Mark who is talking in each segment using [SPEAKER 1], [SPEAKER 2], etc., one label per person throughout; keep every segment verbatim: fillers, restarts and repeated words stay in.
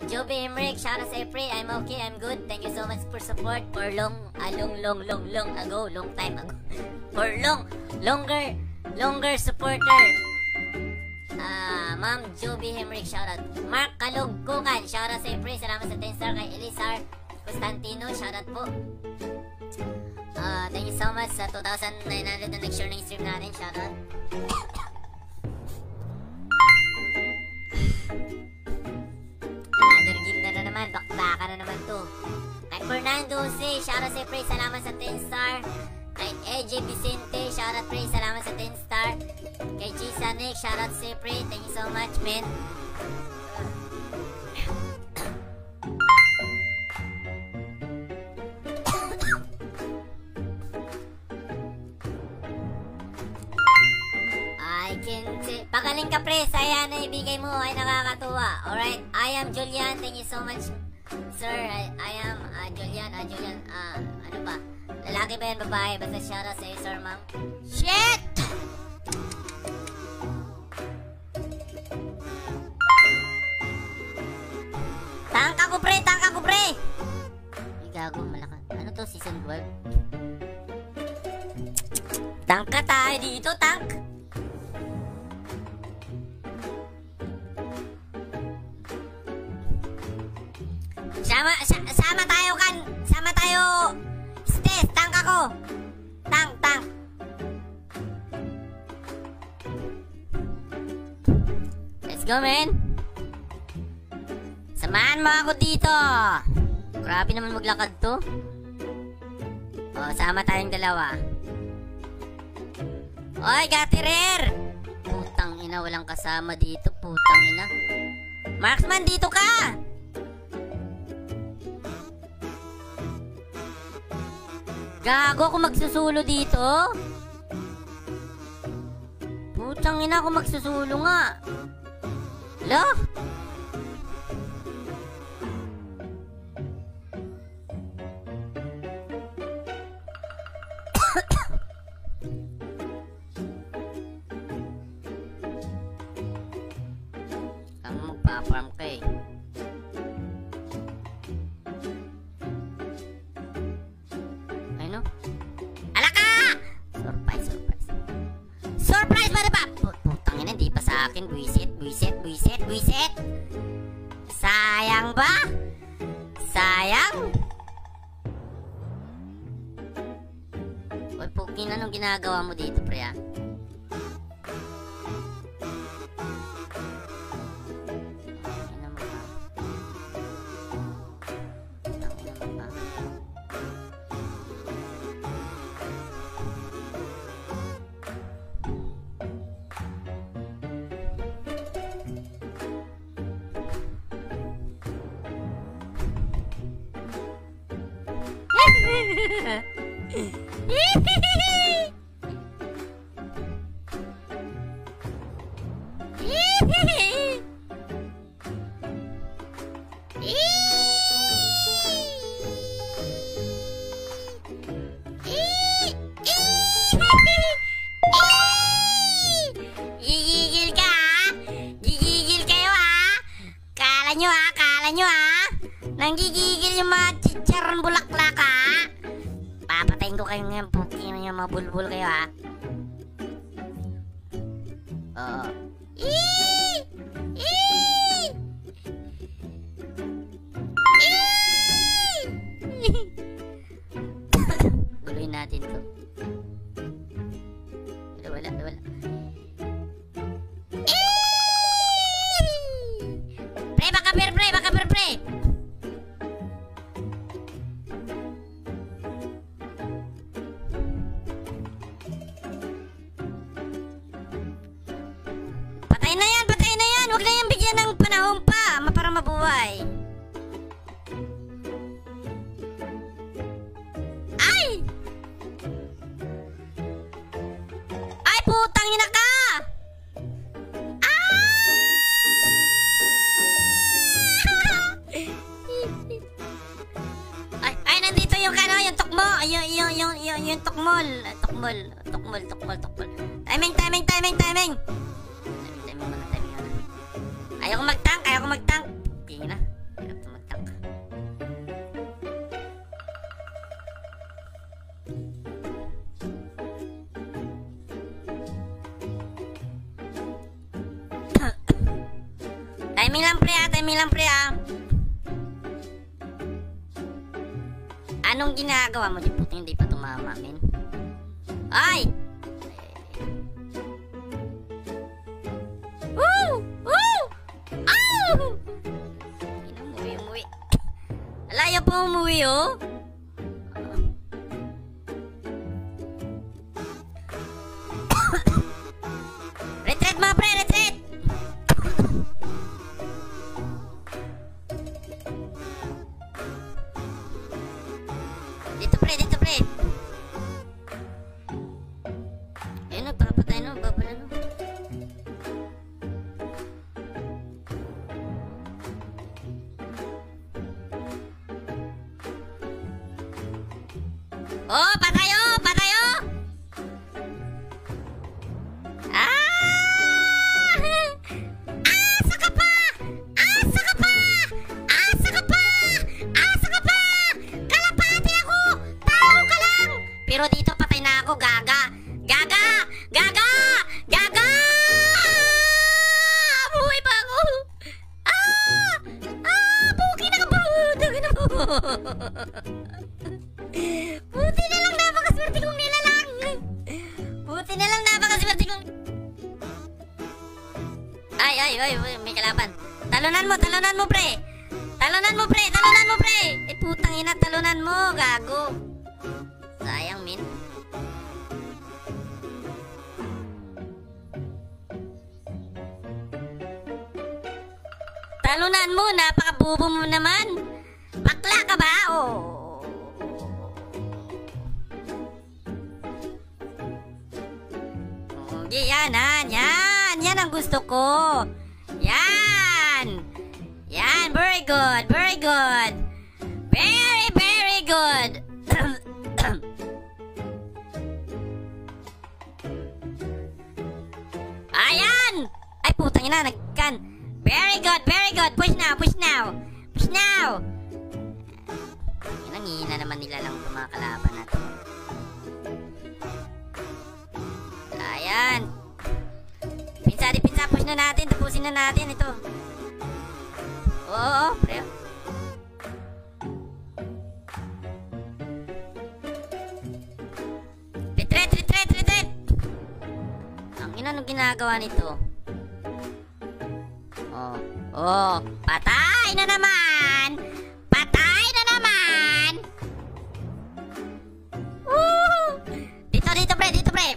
[SPEAKER 1] Joby Emrick, shout out sa Pre. I'm okay, I'm good. Thank you so much for support for long, ah, long, long, long, long ago, long time ago. For long, longer, longer supporter. Ah, Ma'am Joby Emrick, shout out. Mark Kalugkukan, shout out sa Pre. Salamat sa ten star kay Elisar Constantino, shout out po. Ah, thank you so much sa two thousand nine hundred na nag-share ng stream natin, shout out. Another game na na naman, bakbaka na naman to. Kay Fernando C, shoutout sa Pre, salamat sa ten star. Kay A J Vicente, shoutout Pre, salamat sa ten star. Kay Chisa Nick, shoutout sa Pre, thank you so much, man. I can see. Pagaling ka Pre, saya na ibigay mo ay nakakatuwa. Alright, I am Julian, thank you so much sir. I, I am uh, Julian, uh, Julian, uh, ano ba? Lalaki ba yan, babae? Basta shoutout sa iyo sir, ma'am. Shit! Tangka ko Pre, tangka ko Pre! Ay gago, malakas. Ano to, season twelve? Tangka tayo dito, tank! Sama, sama tayo kan, sama tayo. Stes, tank ako. Tank, tank. Let's go, man. Samahan mo ako dito. Grabe naman maglakad to. Oh, sama tayong dalawa. Oy, Gatirer. Putang ina, walang kasama dito. Putang ina. Marksman, dito ka. Gago ako magsusulo dito. Putang ina ako magsusulo nga. Lo? Ang magpa-farm ka eh. Akin, buisit, buisit, buisit, buisit. Sayang ba? Sayang? Uy, Pukin, anong ginagawa mo dito, pre, ah? Gigigil ka, ha? Gigigil kayo, ha? Kala nyo, ha? Kala nyo, ha? Nanggigigil yung mga chicharon bulaklak, ha? Papatayin ko kayo ngayon, Pukin, yung mga bulbul kayo, ha? Oo. Eee! Eee! Eee! Guloyin natin to. Wala, wala, wala. Eee! Pre, baka per, pre, baka per, pre! Patay na yan, patay na yan! Huwag na yan bigyan ng panahon pa para mabuhay. Ay! Ay, putang ina ka! Ah! Ay, ay, nandito yung ano, yung tukmo, yung, yung, yung, yung, yung tukmol, tukmol, tukmol, tukmol, tukmol. Timing, timing, timing, timing! Timing, timing muna, timing muna. Ayaw ko mag-tank, ayaw ko mag-tank. Tingin na. Timing lang pre ah, timing lang pre ah. Anong ginagawa mo? Di puto hindi pa tumama, men. Ay! Woo! Woo! Ow! Umuwi, umuwi. Alayo pa umuwi, oh. Retreat mga pre, retreat! Dito pre, dito pre. Ayun, nagpapatay no, babala no. Oh, patayo, patayo! Ah! Asa ka pa! Asa ka pa! Asa ka pa! Asa ka pa! Kalapati ako! Tao ka lang! Pero dito patay na ako, gaga! Gaga! Gaga! Gaga! Buhay pa ako! Ah! Ah! Buki na ka pa! Buki na po! Buti na lang napakaswerte kong nilalang! Buti na lang napakaswerte kong... Ay, ay, ay, may kalaban. Talunan mo, talunan mo, pre! Talunan mo, pre! Talunan mo, pre! Eh, putang ina, talunan mo, gago. Sayang, min. Talunan mo, napakabubo mo naman. Bakla ka ba? Oh. Okay, yan, yan, yan. Yan ang gusto ko. Yan. Yan, very good, very good. Very, very good. Ayan. Ay, putang ina, nagkan. Very good, very good. Push now, push now. Push now. Yan ang hihina naman nila lang itong mga kalaban na to. Ayan. Pinsa, di pinsa. Push na natin. Tapusin na natin ito. Oo, pre. Retreat, retreat, retreat. Ang ina nung ginagawa nito. Oh, oh. Patay na naman. Patay na naman. Woo! Dito, dito, pre. Dito, pre.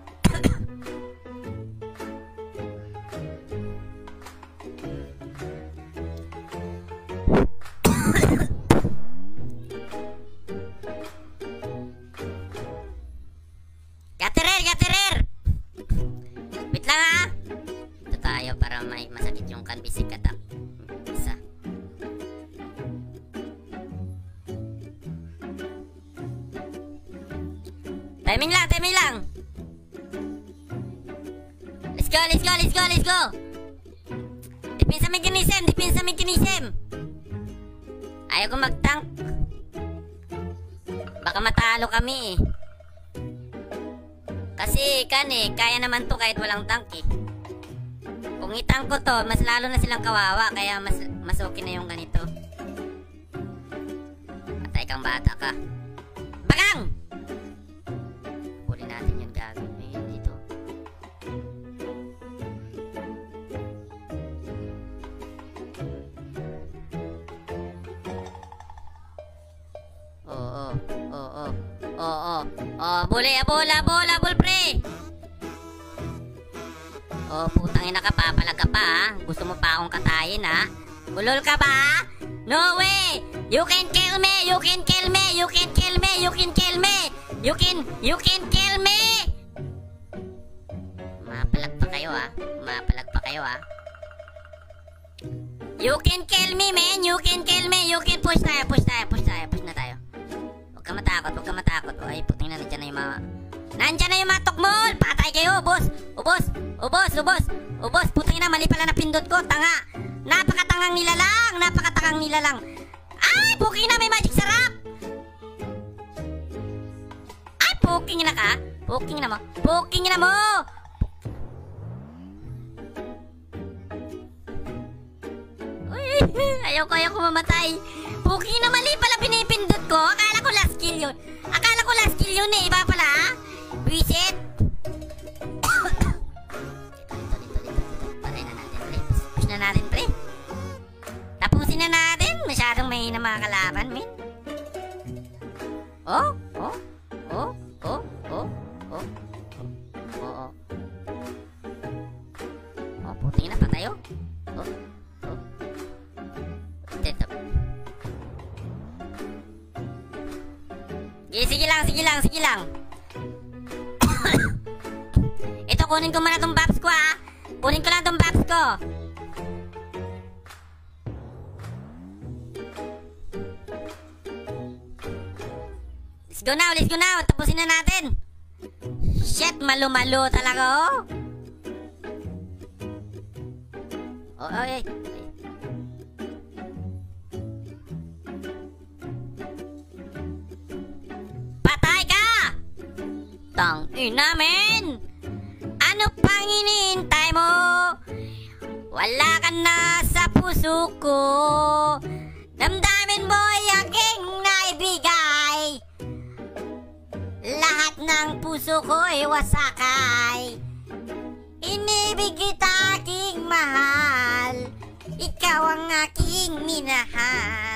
[SPEAKER 1] Gaterer, gaterer. Wait lang ha. Ito tayo para may masakit yung kanbisik attack. Isa. Timing lang, timing lang. Let's go, let's go, let's go, let's go. Dipin sa mechanism, dipin sa mechanism. Ayaw ko mag-tank. Baka matalo kami eh. Kasi kan eh, kaya naman to kahit walang tank eh. Kung itang ko to, mas lalo na silang kawawa. Kaya mas, mas okay na yung ganito. Patay kang bata ka. Bagang! Huli natin yung gagawin mo yun dito. Oo, oo, oo, oo, oo, buli, abol, abol, abol, pre! Oh, putang ina ka, papalag ka pa, ha? Gusto mo pa akong katayin, ha? Ulol ka ba? No way! You can kill me! You can kill me! You can kill me! You can kill me! You can, you can kill me! Mapalag pa kayo, ha? Mapalag pa kayo, ha? You can kill me, man! You can kill me! You can push tayo, push tayo, push tayo, push na tayo. Huwag ka matakot, huwag ka matakot. Ay, puting na, nandiyan na yung mga... Nandiyan na yung mga tukmol! Patay kayo, ubos! Ubos! Ubos! Ubos! Ubos! Puting na, mali pala na pindot ko. Tanga! Napakatangang nilalang! Napakatangang nilalang! Ay! Puking na, may magic sarap! Ay! Puking na ka! Puking na mo! Puking na mo! Ayoko, ayoko mamatay. Puki na mali pala pinipindot ko. Akala ko last kill yun. Akala ko last kill yun eh. Iba pala ha? Reset. Dito, dito, dito, dito. Patay na natin, pre. Push na natin, pre. Tapusin na natin. Masyadong mahina mga kalaban, min. Oh, oh, oh, oh, oh, oh, oh, oh. Oh, puti na pa tayo. Oh, oh. Dito. Sige, sige lang, sige lang, sige lang. Ito, kunin ko muna tong buffs ko ha. Kunin ko lang tong buffs ko. Let's go now, let's go now. Tapusin na natin. Shit, malo-malo talaga oh. Oh, oh, eh. Patay ka! Tangina, men! Ano pang iniintay mo? Wala ka na sa puso ko. Damdamin mo aking naibigay. Lahat ng puso ko'y wasakay. Inibig kita aking mahal. Ikaw ang aking minahal.